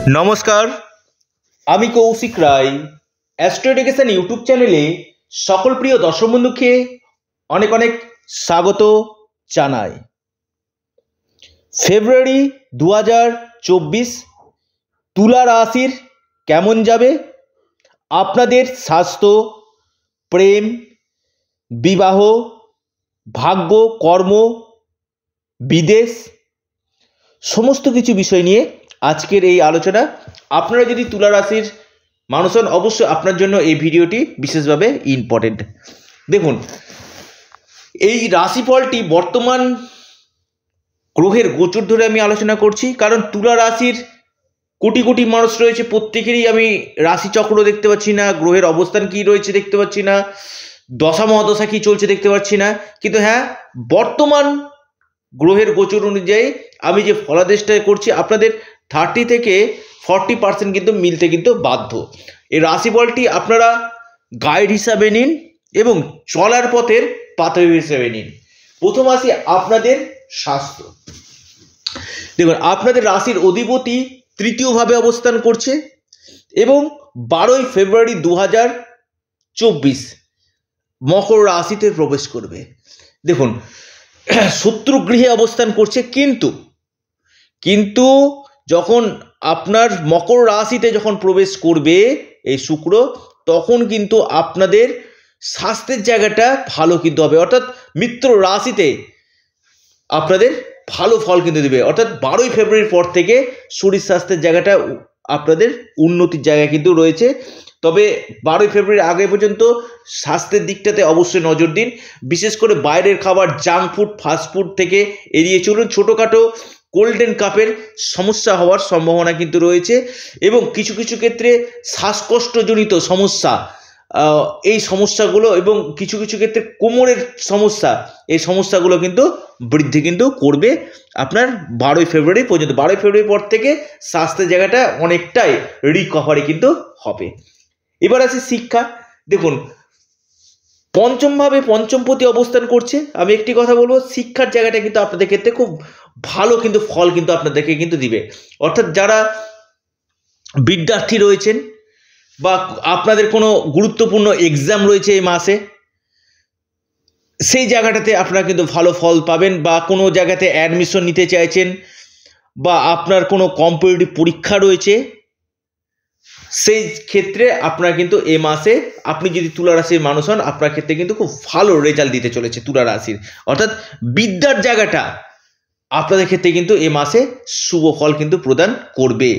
নমস্কার, আমি Koushik Roy. Astro education YouTube চ্যানেলে সকল প্রিয় দর্শক বন্ধুকে অনেক অনেক স্বাগত জানাই। ফেব্রুয়ারি 2024 তুলা রাশির কেমন যাবে? আপনাদের স্বাস্থ্য, প্রেম, বিবাহ, ভাগ্য, কর্ম, বিদেশ সমস্ত কিছু বিষয় নিয়ে আজকের এই আলোচনা। আপনারা যদি তুলা রাশির মানুষ হন, অবশ্যই আপনার জন্য এই ভিডিওটি বিশেষভাবে ইম্পর্টেন্ট। দেখুন, এই রাশিফলটি বর্তমান গ্রহের গোচর ধরে আমি আলোচনা করছি, কারণ তুলা রাশির কোটি কোটি মানুষ রয়েছে, প্রত্যেকেরই আমি রাশিচক্র দেখতে পাচ্ছি না, গ্রহের অবস্থান কী রয়েছে দেখতে পাচ্ছি না, দশা মহাদশা কী চলছে দেখতে পাচ্ছি না। কিন্তু হ্যাঁ, বর্তমান গ্রহের গোচর অনুযায়ী আমি যে ফলাদেশটা করছি, আপনাদের 30 থেকে 40% কিন্তু মিলতে কিন্তু বাধ্য। এই রাশিফলটি আপনারা গাইড হিসাবে নিন এবং চলার পথের পাথেয় হিসেবে নিন। প্রথম আসি আপনাদের স্বাস্থ্য। দেখুন, আপনাদের রাশির অধিপতি তৃতীয়ভাবে অবস্থান করছে এবং 12ই ফেব্রুয়ারি 2024 মকর রাশিতে প্রবেশ করবে। দেখুন, শত্রু গৃহে অবস্থান করছে, কিন্তু যখন আপনার মকর রাশিতে যখন প্রবেশ করবে এই শুক্র, তখন কিন্তু আপনাদের স্বাস্থ্যের জায়গাটা ভালো কিন্তু হবে, অর্থাৎ মিত্র রাশিতে আপনাদের ভালো ফল কিন্তু দেবে। অর্থাৎ 12ই ফেব্রুয়ারির পর থেকে শরীর স্বাস্থ্যের জায়গাটা আপনাদের উন্নতির জায়গা কিন্তু রয়েছে। তবে 12ই ফেব্রুয়ারি আগে পর্যন্ত স্বাস্থ্যের দিকটাতে অবশ্যই নজর দিন। বিশেষ করে বাইরের খাবার, জাঙ্ক ফুড, ফাস্টফুড থেকে এড়িয়ে চলুন। ছোটোখাটো গোল্ডেন কাপের সমস্যা হওয়ার সম্ভাবনা কিন্তু রয়েছে এবং কিছু কিছু ক্ষেত্রে শ্বাসকষ্টজনিত সমস্যা, এই সমস্যাগুলো এবং কিছু কিছু ক্ষেত্রে কোমরের সমস্যা, এই সমস্যাগুলো কিন্তু বৃদ্ধি কিন্তু করবে আপনার 12ই ফেব্রুয়ারি পর্যন্ত। 12ই ফেব্রুয়ারির পর থেকে স্বাস্থ্যের জায়গাটা অনেকটাই রিকভারি কিন্তু হবে। এবার আছে শিক্ষা। দেখুন, পঞ্চমভাবে পঞ্চমপতি অবস্থান করছে। আমি একটি কথা বলবো, শিক্ষার জায়গাটা কিন্তু আপনাদের ক্ষেত্রে খুব ভালো কিন্তু ফল কিন্তু আপনাদেরকে কিন্তু দিবে। অর্থাৎ যারা বিদ্যার্থী রয়েছেন বা আপনাদের কোনো গুরুত্বপূর্ণ এক্সাম রয়েছে এই মাসে, সেই জায়গাটাতে আপনারা কিন্তু ভালো ফল পাবেন, বা কোনো জায়গাতে অ্যাডমিশন নিতে চাইছেন বা আপনার কোনো কম্পিটিটিভ পরীক্ষা রয়েছে, সেই ক্ষেত্রে আপনারা কিন্তু এ মাসে, আপনি যদি তুলা রাশির মানুষ হন, আপনার ক্ষেত্রে কিন্তু খুব ভালো রেজাল্ট দিতে চলেছে তুলা রাশির। অর্থাৎ বিদ্যার জায়গাটা আপনাদের ক্ষেত্রে কিন্তু এ মাসে শুভ ফল কিন্তু প্রদান করবে।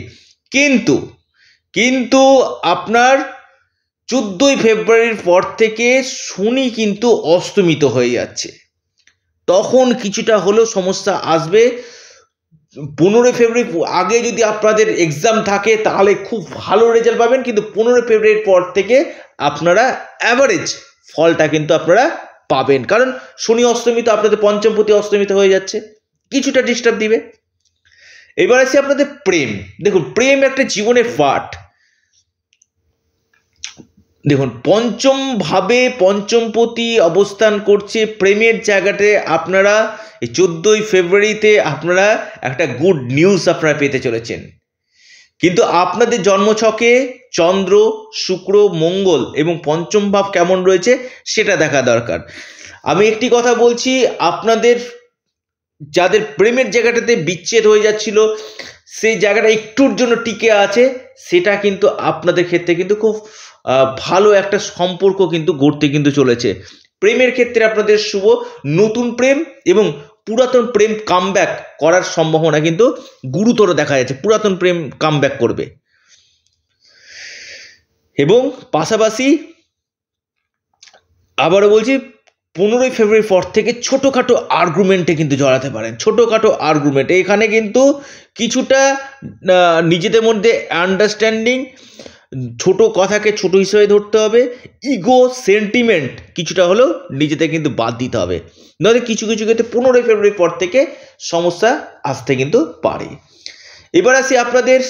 কিন্তু আপনার 14ই ফেব্রুয়ারির পর থেকে শনি কিন্তু অস্তমিত হয়ে যাচ্ছে, তখন কিছুটা হলেও সমস্যা আসবে। 15ই ফেব্রুয়ারি আগে যদি আপনাদের এক্সাম থাকে তাহলে খুব ভালো রেজাল্ট পাবেন, কিন্তু 15ই ফেব্রুয়ারির পর থেকে আপনারা অ্যাভারেজ ফলটা কিন্তু আপনারা পাবেন, কারণ শনি অস্তমিত, আপনাদের পঞ্চমপতি অস্তমিত হয়ে যাচ্ছে, কিছুটা ডিস্টার্ব দিবে। এবার আসি আপনাদের প্রেম। দেখুন, প্রেম একটা জীবনের পার্ট। দেখুন, পঞ্চমভাবে পঞ্চমপতি অবস্থান করছে, প্রেমের জায়গাতে আপনারা এই 14ই ফেব্রুয়ারিতে আপনারা একটা গুড নিউজ আপনারা পেতে চলেছেন। কিন্তু আপনাদের জন্মছকে চন্দ্র, শুক্র, মঙ্গল এবং পঞ্চম ভাব কেমন রয়েছে সেটা দেখা দরকার। আমি একটি কথা বলছি, আপনাদের যাদের প্রেমের জায়গাটাতে বিচ্ছেদ হয়ে যাচ্ছিল, সেই জায়গাটা একটুর জন্য টিকে আছে, সেটা কিন্তু আপনাদের ক্ষেত্রে কিন্তু খুব ভালো একটা সম্পর্ক কিন্তু গড়তে কিন্তু চলেছে। প্রেমের ক্ষেত্রে আপনাদের শুভ, নতুন প্রেম এবং পুরাতন প্রেম কামব্যাক করার সম্ভাবনা কিন্তু গুরুতর দেখা যাচ্ছে। পুরাতন প্রেম কামব্যাক করবে এবং পাশাপাশি আবারও বলছি, 15ই ফেব্রুয়ারি পর থেকে ছোটোখাটো আর্গুমেন্টে কিন্তু জড়াতে পারেন। ছোটোখাটো আর্গুমেন্ট, এখানে কিন্তু কিছুটা নিজেদের মধ্যে আন্ডারস্ট্যান্ডিং, ছোট কথাকে ছোট হিসেবে ধরতে হবে, ইগো সেন্টিমেন্ট কিছুটা হলেও নিজেদের কিন্তু বাদ দিতে হবে, নইলে কিছু কিছু ক্ষেত্রে 15ই ফেব্রুয়ারি পর থেকে সমস্যা আসতে কিন্তু পারে। এবার আসি আপনাদের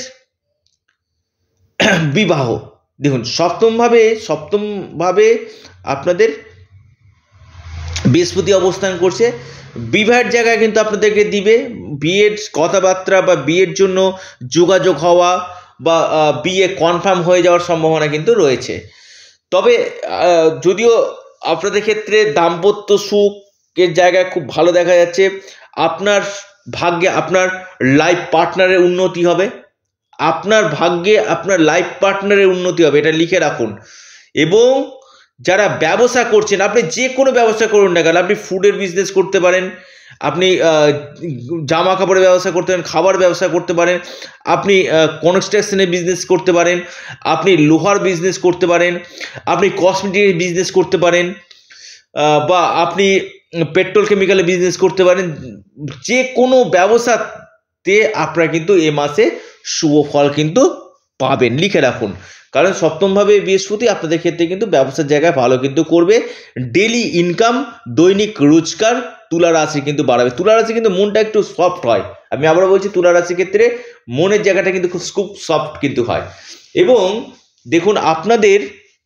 বিবাহ। দেখুন, সপ্তমভাবে আপনাদের বৃহস্পতি অবস্থান করছে। বিবাহের জায়গায় কিন্তু আপনাদেরকে দিবে, বিয়ের কথাবার্তা বা বিয়ের জন্য যোগাযোগ হওয়া বা বিয়ে কনফার্ম হয়ে যাওয়ার সম্ভাবনা কিন্তু রয়েছে। তবে যদিও আপনাদের ক্ষেত্রে দাম্পত্য সুখের জায়গায় খুব ভালো দেখা যাচ্ছে, আপনার ভাগ্যে আপনার লাইফ পার্টনারের উন্নতি হবে, আপনার ভাগ্যে আপনার লাইফ পার্টনারের উন্নতি হবে, এটা লিখে রাখুন। এবং যারা ব্যবসা করছেন, আপনি যে কোনো ব্যবসা করুন না কেন, আপনি ফুডের বিজনেস করতে পারেন, আপনি জামা কাপড়ের ব্যবসা করতে পারেন, খাবার ব্যবসা করতে পারেন, আপনি কনস্ট্রাকশনের বিজনেস করতে পারেন, আপনি লোহার বিজনেস করতে পারেন, আপনি কসমেটিকের বিজনেস করতে পারেন, বা আপনি পেট্রোল কেমিক্যালের বিজনেস করতে পারেন। যে কোনো ব্যবসাতে আপনারা কিন্তু এ মাসে শুভ ফল কিন্তু পাবেন, লিখে রাখুন। কারণ সপ্তমভাবে বৃহস্পতি আপনাদের ক্ষেত্রে কিন্তু ব্যবসার জায়গায় ভালো কিন্তু করবে। ডেলি ইনকাম, দৈনিক রোজগার তুলা রাশি কিন্তু বাড়াবে। তুলা রাশি কিন্তু মনটা একটু সফট হয়, আমি আবারও বলছি, তুলা রাশির ক্ষেত্রে মনের জায়গাটা কিন্তু খুব সফট কিন্তু হয়। এবং দেখুন, আপনাদের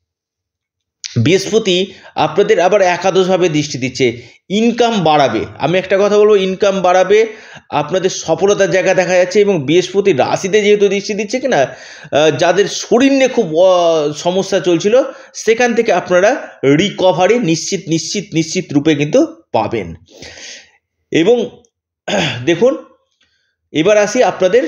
বৃহস্পতি আপনাদের আবার একাদশভাবে দৃষ্টি দিচ্ছে, ইনকাম বাড়াবে। আমি একটা কথা বলবো, ইনকাম বাড়াবে, আপনাদের সফলতার জায়গা দেখা যাচ্ছে। এবং বৃহস্পতি রাশিতে যেহেতু দৃষ্টি দিচ্ছে কিনা, যাদের শরীর নিয়ে খুব সমস্যা চলছিল, সেখান থেকে আপনারা রিকভারি নিশ্চিত রূপে কিন্তু পাবেন। এবং দেখুন, এবার আসি, আপনাদের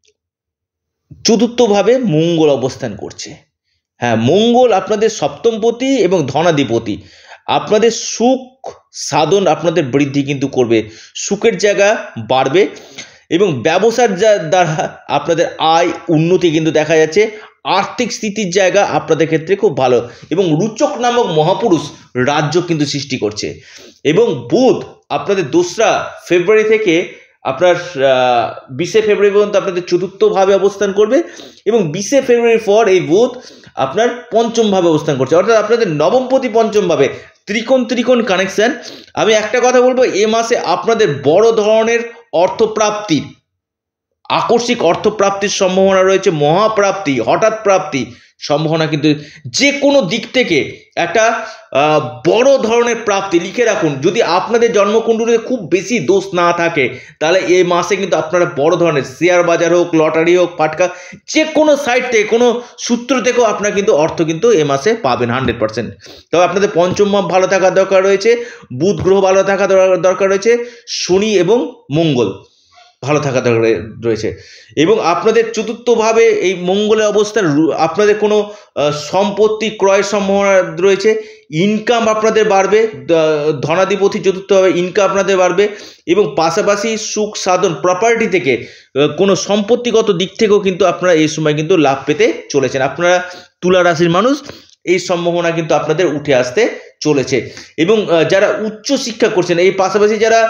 চতুর্থভাবে মঙ্গল অবস্থান করছে। হ্যাঁ, মঙ্গল আপনাদের সপ্তমপতি এবং ধনাধিপতি, আপনাদের সুখ সাধন আপনাদের বৃদ্ধি কিন্তু করবে, সুখের জায়গা বাড়বে এবং ব্যবসার দ্বারা আপনাদের আয় উন্নতি কিন্তু দেখা যাচ্ছে। আর্থিক স্থিতির জায়গা আপনাদের ক্ষেত্রে খুব ভালো এবং রুচক নামক মহাপুরুষ রাজ্য কিন্তু সৃষ্টি করছে। এবং বুধ আপনাদের 2রা ফেব্রুয়ারি থেকে আপনার 20শে ফেব্রুয়ারি পর্যন্ত আপনাদের চতুর্থভাবে অবস্থান করবে এবং 20শে ফেব্রুয়ারির পর এই বুধ আপনার পঞ্চমভাবে অবস্থান করছে, অর্থাৎ আপনাদের নবমপতি পঞ্চমভাবে, ত্রিকোণ কানেকশন। আমি একটা কথা বলবো, এ মাসে আপনাদের বড় ধরনের অর্থপ্রাপ্তির, আকস্মিক অর্থপ্রাপ্তির সম্ভাবনা রয়েছে, মহাপ্রাপ্তি, হঠাৎ প্রাপ্তি সম্ভাবনা কিন্তু যে কোনো দিক থেকে একটা বড় ধরনের প্রাপ্তি, লিখে রাখুন। যদি আপনাদের জন্মকুণ্ডলীতে খুব বেশি দোষ না থাকে, তাহলে এই মাসে কিন্তু আপনারা বড় ধরনের শেয়ার বাজার হোক, লটারি হোক, ফাটকা, যে কোনো সাইড থেকে, কোনো সূত্র থেকেও আপনারা কিন্তু অর্থ কিন্তু এ মাসে পাবেন 100%। তবে আপনাদের পঞ্চম ভাব ভালো থাকার দরকার রয়েছে, বুধ গ্রহ ভালো থাকা দরকার রয়েছে, শনি এবং মঙ্গল ভালো থাকা দরকার রয়েছে। এবং আপনাদের চতুর্থভাবে এই মঙ্গলের অবস্থান, আপনাদের কোনো সম্পত্তি ক্রয়ের সম্ভাবনা রয়েছে, ইনকাম আপনাদের বাড়বে, ধনাধিপতি চতুর্থভাবে ইনকাম আপনাদের বাড়বে এবং পাশাপাশি সুখ সাধন, প্রপার্টি থেকে, কোনো সম্পত্তিগত দিক থেকেও কিন্তু আপনারা এই সময় কিন্তু লাভ পেতে চলেছেন। আপনারা তুলা রাশির মানুষ, এই সম্ভাবনা কিন্তু আপনাদের উঠে আসতে চলেছে। এবং যারা উচ্চ শিক্ষা করছেন, এই পাশাপাশি যারা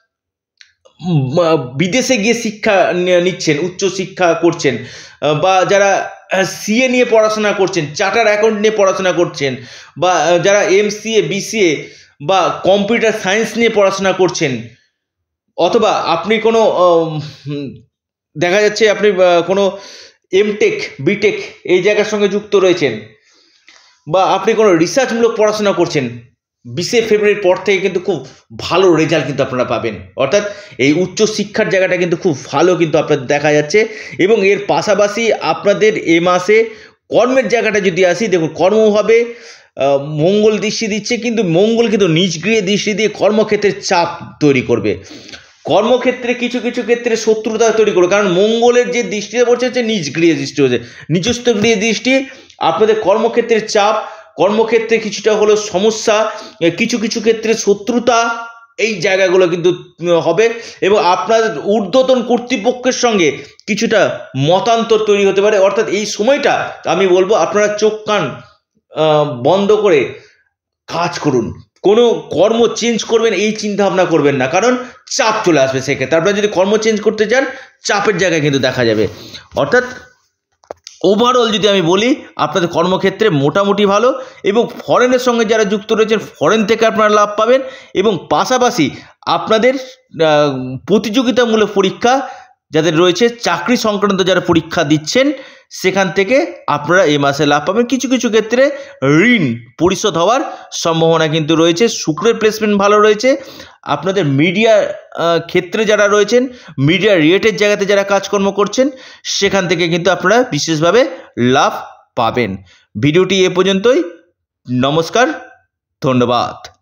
বিদেশে গিয়ে শিক্ষা নিচ্ছেন, উচ্চ শিক্ষা করছেন, বা যারা সিএ নিয়ে পড়াশোনা করছেন, চার্টার অ্যাকাউন্ট নিয়ে পড়াশোনা করছেন, বা যারা এমসিএ, বিসিএ বা কম্পিউটার সায়েন্স নিয়ে পড়াশোনা করছেন, অথবা আপনি কোনো দেখা যাচ্ছে আপনি কোনো এমটেক, বিটেক এই জায়গার সঙ্গে যুক্ত রয়েছেন, বা আপনি কোনো রিসার্চমূলক পড়াশোনা করছেন, 20শে ফেব্রুয়ারির পর থেকে কিন্তু খুব ভালো রেজাল্ট কিন্তু আপনারা পাবেন। অর্থাৎ এই উচ্চ শিক্ষার জায়গাটা কিন্তু খুব ভালো কিন্তু আপনাদের দেখা যাচ্ছে। এবং এর পাশাপাশি আপনাদের এ মাসে কর্মের জায়গাটা যদি আসি, দেখুন, কর্মভাবে মঙ্গল দৃষ্টি দিচ্ছে, কিন্তু মঙ্গল কিন্তু নিজ গৃহে দৃষ্টি দিয়ে কর্মক্ষেত্রে চাপ তৈরি করবে, কর্মক্ষেত্রে কিছু ক্ষেত্রে শত্রুতা তৈরি করবে। কারণ মঙ্গলের যে দৃষ্টিতে পড়ছে হচ্ছে নিজ গৃহে দৃষ্টি হচ্ছে, নিজস্ব গৃহে দৃষ্টি, আপনাদের কর্মক্ষেত্রের চাপ, কর্মক্ষেত্রে কিছুটা হলেও সমস্যা, কিছু ক্ষেত্রে শত্রুতা, এই জায়গাগুলো কিন্তু হবে। এবং আপনার ঊর্ধ্বতন কর্তৃপক্ষের সঙ্গে কিছুটা মতান্তর তৈরি হতে পারে। অর্থাৎ এই সময়টা আমি বলবো আপনারা চোখ কান বন্ধ করে কাজ করুন, কোনো কর্ম চেঞ্জ করবেন এই চিন্তা ভাবনা করবেন না, কারণ চাপ চলে আসবে। সেক্ষেত্রে আপনারা যদি কর্ম চেঞ্জ করতে চান, চাপের জায়গায় কিন্তু দেখা যাবে। অর্থাৎ ওভারঅল যদি আমি বলি, আপনাদের কর্মক্ষেত্রে মোটামুটি ভালো এবং ফরেনের সঙ্গে যারা যুক্ত রয়েছেন, ফরেন থেকে আপনারা লাভ পাবেন। এবং পাশাপাশি আপনাদের প্রতিযোগিতামূলক পরীক্ষা যাদের রয়েছে, চাকরি সংক্রান্ত যারা পরীক্ষা দিচ্ছেন, সেখান থেকে আপনারা এই মাসে লাভ পাবেন। কিছু কিছু ক্ষেত্রে ঋণ পরিশোধ হওয়ার সম্ভাবনা কিন্তু রয়েছে। শুক্রের প্লেসমেন্ট ভালো রয়েছে। আপনাদের মিডিয়া ক্ষেত্রে যারা রয়েছেন, মিডিয়া রিলেটেড জায়গাতে যারা কাজকর্ম করছেন, সেখান থেকে কিন্তু আপনারা বিশেষভাবে লাভ পাবেন। ভিডিওটি এ পর্যন্তই। নমস্কার, ধন্যবাদ।